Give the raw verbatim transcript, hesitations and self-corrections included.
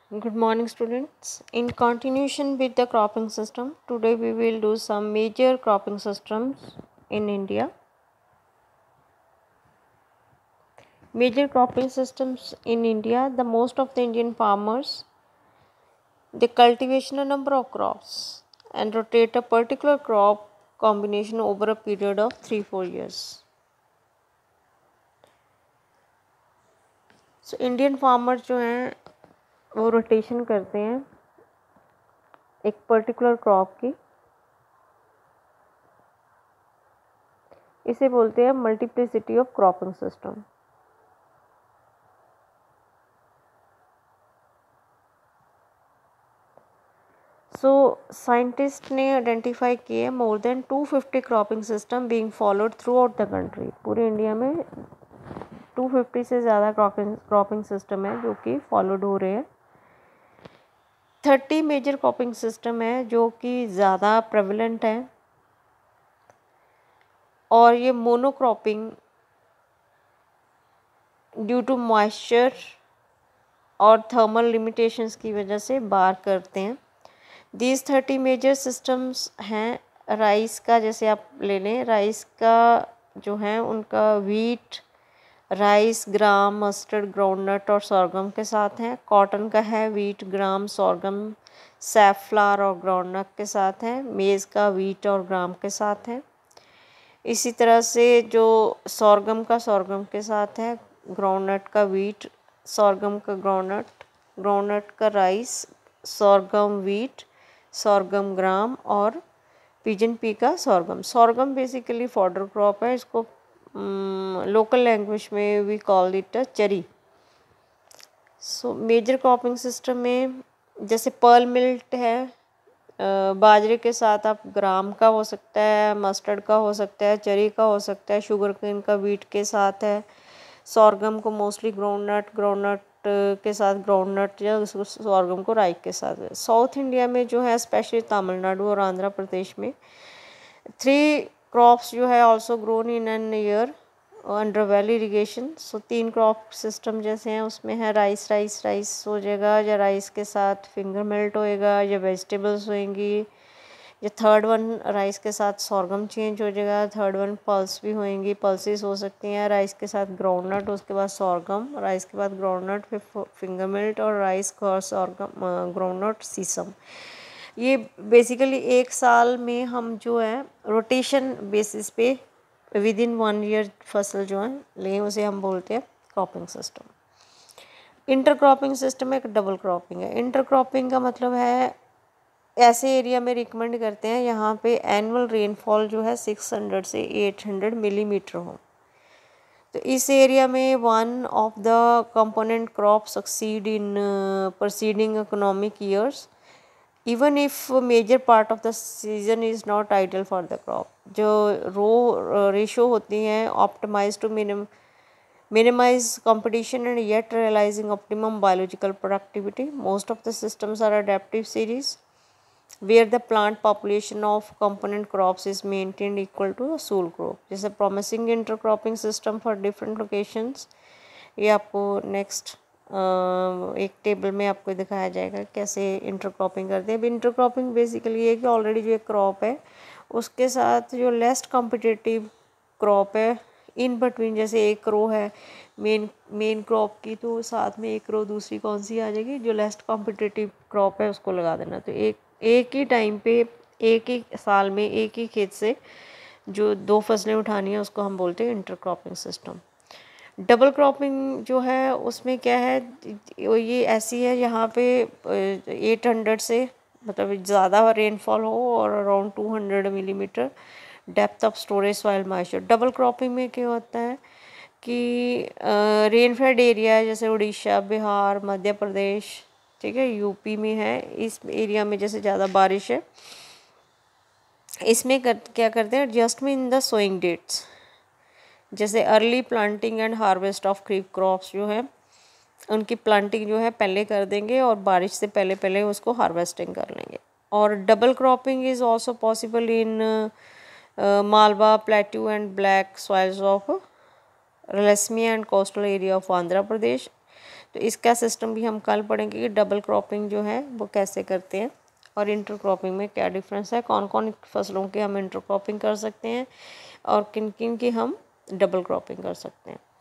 Good morning, students. In continuation with the cropping system, today we will do some major cropping systems in India. Major cropping systems in India, the most of the Indian farmers, they cultivation a number of crops and rotate a particular crop combination over a period of three four years. So Indian farmers जो हैं वो rotation करते हैं एक particular crop की, इसे बोलते हैं multiplicity of cropping system. So scientist ने आइडेंटिफाई किए more than two fifty cropping system being followed throughout the country. पूरे इंडिया में टू फिफ्टी से ज़्यादा क्रॉपिंग क्रॉपिंग सिस्टम है जो कि फॉलोड हो रहे हैं. थर्टी मेजर क्रॉपिंग सिस्टम है जो कि ज़्यादा प्रेवलेंट है और ये मोनोक्रॉपिंग ड्यू टू मॉइस्चर और थर्मल लिमिटेशंस की वजह से बार करते हैं. दीज थर्टी मेजर सिस्टम्स हैं. राइस का जैसे आप ले लें, राइस का जो है उनका wheat, rice, gram, mustard, groundnut और सॉर्गम के साथ हैं. कॉटन का है वीट, ग्राम, सॉर्गम, सैफफ्लावर और ग्राउंडनट के साथ है. मेज़ का वीट और ग्राम के साथ है. इसी तरह से जो सॉर्गम का सॉर्गम के साथ है, ग्राउंडनट का वीट, सॉर्गम का ग्राउंडनट, ग्राउंडनट का rice, sorghum wheat, sorghum gram और पिजन पी का sorghum. Sorghum basically fodder crop है. इसको लोकल लैंग्वेज में वी कॉल इट अ चेरी. सो मेजर क्रॉपिंग सिस्टम में जैसे पर्ल मिल्ट है, बाजरे के साथ आप ग्राम का हो सकता है, मस्टर्ड का हो सकता है, चेरी का हो सकता है, शुगर केन का वीट के साथ है. सॉर्गम को मोस्टली ग्राउंडनट ग्राउंडनट के साथ ग्राउंडनट या उसको सॉर्गम को राई के साथ है. साउथ इंडिया में जो है स्पेशली तमिलनाडु और आंध्र प्रदेश में थ्री क्रॉप्स जो है also grown in an year under well irrigation. So तीन क्रॉप सिस्टम जैसे हैं उसमें है राइस राइस राइस हो जाएगा या राइस के साथ फिंगर मिल्ट होएगा या वेजिटेबल्स होएंगी. या थर्ड वन राइस के साथ सॉर्गम चेंज हो जाएगा. थर्ड वन पल्स भी होएंगी, पल्सेस हो सकती हैं. राइस के साथ ग्राउंडनट, उसके बाद सॉर्गम, राइस के बाद ग्राउंडनट, फिर फिंगर मिल्ट और राइस का सॉर्गम ग्राउंडनट सीसम. ये बेसिकली एक साल में हम जो है रोटेशन बेसिस पे विद इन वन ईयर फसल जो है लें उसे हम बोलते हैं cropping system. Intercropping system एक डबल क्रॉपिंग है. इंटर क्रॉपिंग का मतलब है ऐसे एरिया में रिकमेंड करते हैं यहाँ पे एनुअल रेनफॉल जो है सिक्स हंड्रेड से एट हंड्रेड मिलीमीटर हो. तो इस एरिया में one of the component crop succeed in proceeding economic years even if major part of the season is not ideal for the crop. जो row ratio होती हैं optimise to minim minimize competition and yet realizing optimum biological productivity. Most of the systems are adaptive series where the plant population of component crops is maintained equal to the sole crop. जैसे promising intercropping system for different locations, ये आपको next एक table में आपको दिखाया जाएगा कैसे intercropping करते हैं. इंटरक्रॉपिंग बेसिकली ये कि ऑलरेडी जो एक क्रॉप है उसके साथ जो लेस्ट कॉम्पिटिटिव क्रॉप है इन बिटवीन, जैसे एक रो है मेन मेन क्रॉप की, तो साथ में एक रो दूसरी कौन सी आ जाएगी, जो लेस्ट कॉम्पिटिटिव क्रॉप है उसको लगा देना. तो एक एक ही टाइम पे एक ही साल में एक ही खेत से जो दो फसलें उठानी है उसको हम बोलते हैं इंटरक्रॉपिंग सिस्टम. डबल क्रॉपिंग जो है उसमें क्या है, ये ऐसी है यहाँ पे एट हंड्रेड से मतलब ज़्यादा रेनफॉल हो और around two hundred millimetre depth of storage soil moisture. Double cropping में क्या होता है कि रेनफेड एरिया जैसे उड़ीसा, बिहार, मध्य प्रदेश, ठीक है, यूपी में है, इस एरिया में जैसे ज़्यादा बारिश है, इसमें कर, क्या करते हैं adjustment in the sowing dates. जैसे early planting and harvest of kharif crops जो है उनकी प्लांटिंग जो है पहले कर देंगे और बारिश से पहले पहले उसको हार्वेस्टिंग कर लेंगे. और double cropping is also possible in Malwa, plateau and black soils of Ralasmia and coastal area of Andhra Pradesh. तो इसका सिस्टम भी हम कल पढ़ेंगे कि डबल क्रॉपिंग जो है वो कैसे करते हैं और इंटर क्रॉपिंग में क्या डिफरेंस है, कौन कौन फसलों की हम इंटर क्रॉपिंग कर सकते हैं और किन किन की हम डबल क्रॉपिंग कर सकते हैं।